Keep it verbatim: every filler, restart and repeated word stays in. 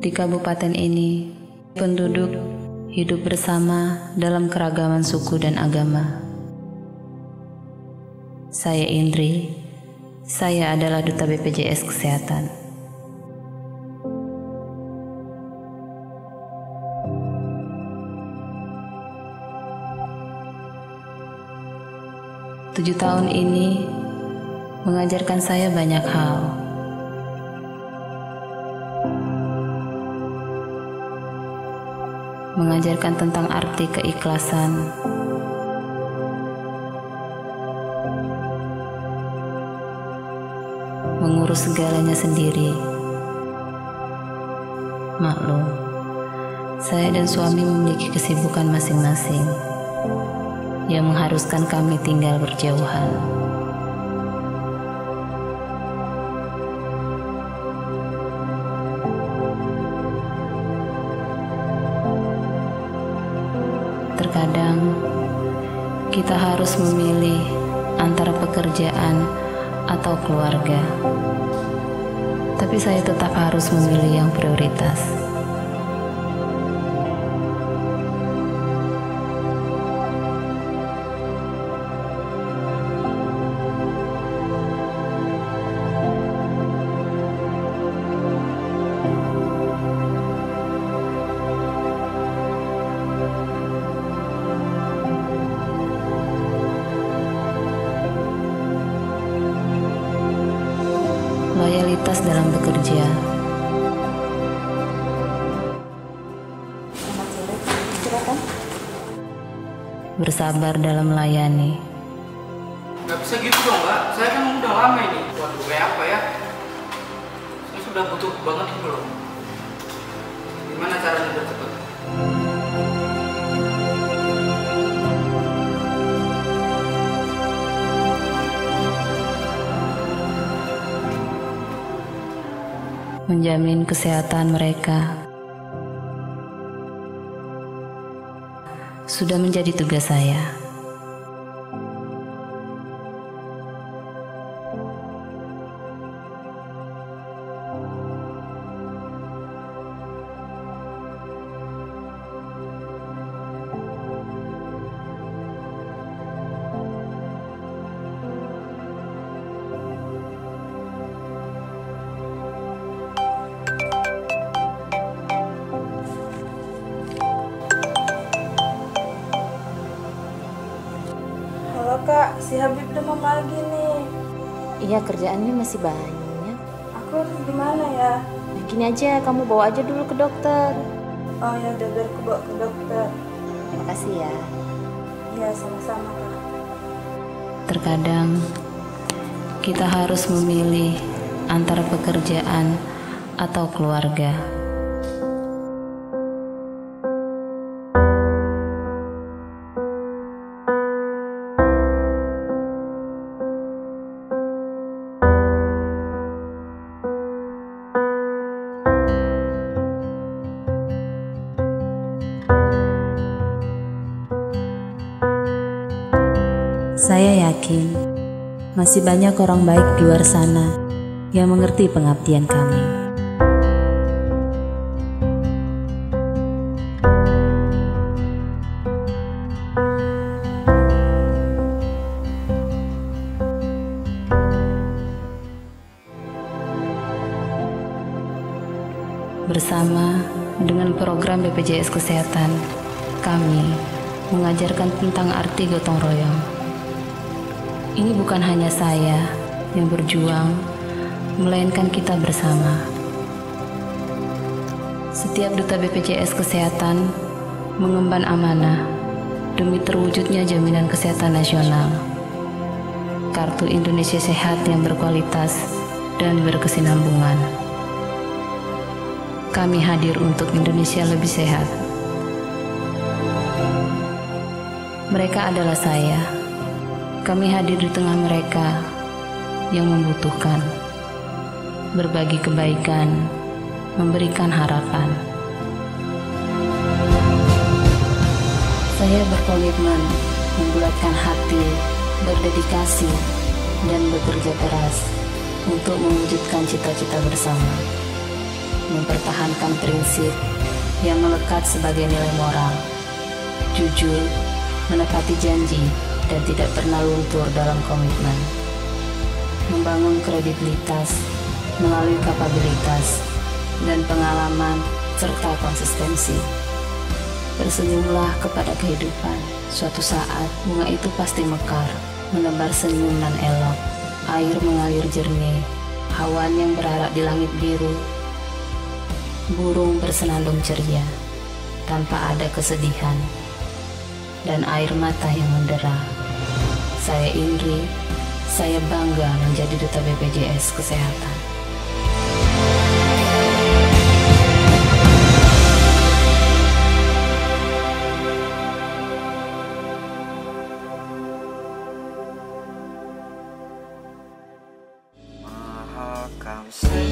Di kabupaten ini, penduduk hidup bersama dalam keragaman suku dan agama. Saya Indri, saya adalah Duta B P J S Kesehatan. Tujuh tahun ini mengajarkan saya banyak hal. Mengajarkan tentang arti keikhlasan, mengurus segalanya sendiri. Maklum, saya dan suami memiliki kesibukan masing-masing yang mengharuskan kami tinggal berjauhan. Terkadang kita harus memilih antara pekerjaan atau keluarga, tapi saya tetap harus memilih yang prioritas. Loyalitas dalam bekerja. Bersabar dalam melayani. Gak bisa gitu dong, Mbak. Saya kan udah lama ini. Waduh, kayak apa ya? Saya sudah butuh banget gitu loh. Gimana caranya biar cepet? Menjamin kesehatan mereka sudah menjadi tugas saya. Kak, si Habib demam lagi nih. Iya, kerjaannya masih banyak. Aku harus gimana ya? Nah, gini aja, kamu bawa aja dulu ke dokter. Oh ya, udah biar aku bawa ke dokter. Terima kasih ya. Iya, sama-sama Kak. Terkadang kita harus memilih antara pekerjaan atau keluarga. Saya yakin masih banyak orang baik di luar sana yang mengerti pengabdian kami. Bersama dengan program B P J S Kesehatan, kami mengajarkan tentang arti gotong royong. Ini bukan hanya saya yang berjuang, melainkan kita bersama. Setiap Duta B P J S Kesehatan mengemban amanah demi terwujudnya jaminan kesehatan nasional, Kartu Indonesia Sehat yang berkualitas dan berkesinambungan. Kami hadir untuk Indonesia lebih sehat. Mereka adalah saya. Kami hadir di tengah mereka yang membutuhkan, berbagi kebaikan, memberikan harapan. Saya berkomitmen membulatkan hati, berdedikasi, dan bekerja keras untuk mewujudkan cita-cita bersama. mempertahankan prinsip yang melekat sebagai nilai moral, jujur, menepati janji, dan tidak pernah luntur dalam komitmen. Membangun kredibilitas melalui kapabilitas dan pengalaman serta konsistensi. Bersenyumlah kepada kehidupan. Suatu saat bunga itu pasti mekar, menebar senyum nan elok. Air mengalir jernih, awan yang berarak di langit biru, burung bersenandung ceria tanpa ada kesedihan dan air mata yang mendera. Saya Indri, saya bangga menjadi duta B P J S Kesehatan. Mahakam